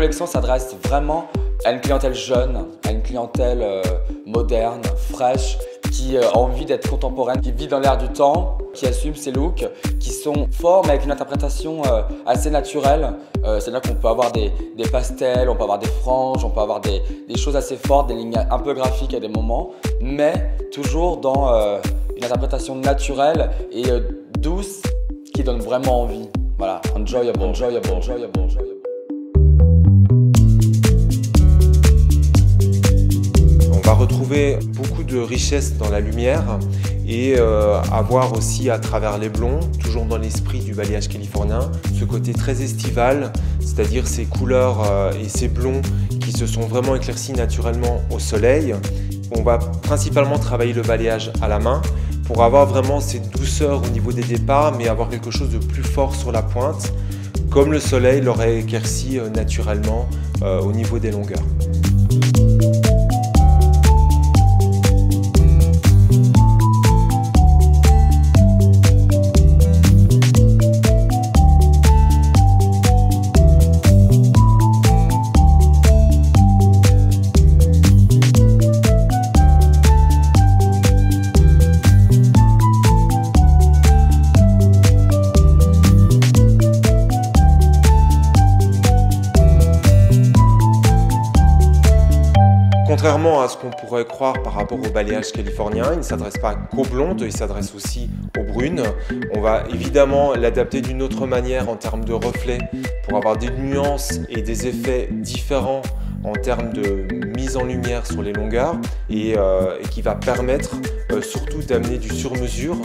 collection s'adresse vraiment à une clientèle jeune, à une clientèle moderne, fraîche, qui a envie d'être contemporaine, qui vit dans l'air du temps, qui assume ses looks, qui sont forts mais avec une interprétation assez naturelle. C'est-à-dire qu'on peut avoir des pastels, on peut avoir des franges, on peut avoir des choses assez fortes, des lignes un peu graphiques à des moments, mais toujours dans une interprétation naturelle et douce qui donne vraiment envie. Voilà, enjoyable, enjoyable, enjoyable, enjoyable. On va retrouver beaucoup de richesse dans la lumière et avoir aussi à travers les blonds, toujours dans l'esprit du balayage californien, ce côté très estival, c'est-à-dire ces couleurs et ces blonds qui se sont vraiment éclaircis naturellement au soleil. On va principalement travailler le balayage à la main pour avoir vraiment cette douceur au niveau des départs, mais avoir quelque chose de plus fort sur la pointe, comme le soleil l'aurait éclairci naturellement au niveau des longueurs. Contrairement à ce qu'on pourrait croire par rapport au balayage californien, il ne s'adresse pas qu'aux blondes, il s'adresse aussi aux brunes. On va évidemment l'adapter d'une autre manière en termes de reflets pour avoir des nuances et des effets différents en termes de mise en lumière sur les longueurs et qui va permettre surtout d'amener du sur-mesure.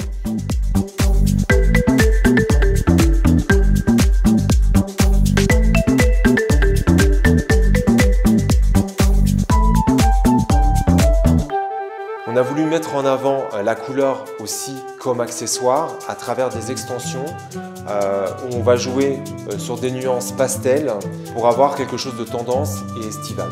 On a voulu mettre en avant la couleur aussi comme accessoire à travers des extensions où on va jouer sur des nuances pastel pour avoir quelque chose de tendance et estival.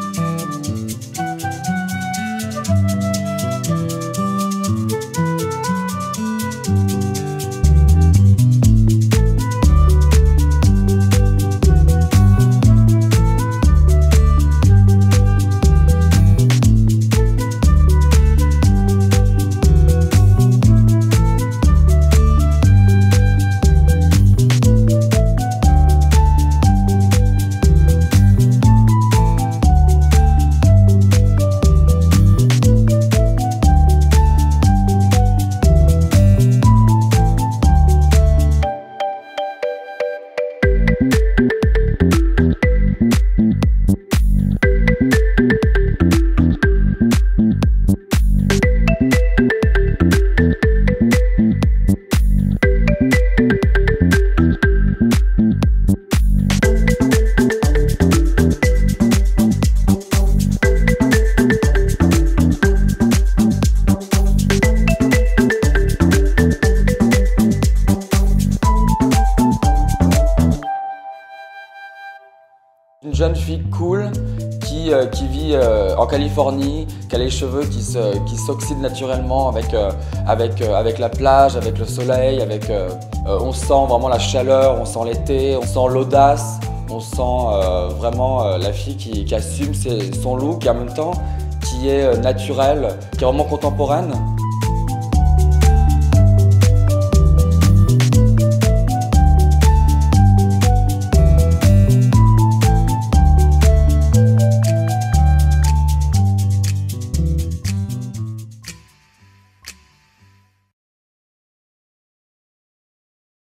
Une jeune fille cool qui vit en Californie, qui a les cheveux qui s'oxydent naturellement avec la plage, avec le soleil, on sent vraiment la chaleur, on sent l'été, on sent l'audace, on sent vraiment la fille qui assume son look et en même temps qui est naturelle, qui est vraiment contemporaine.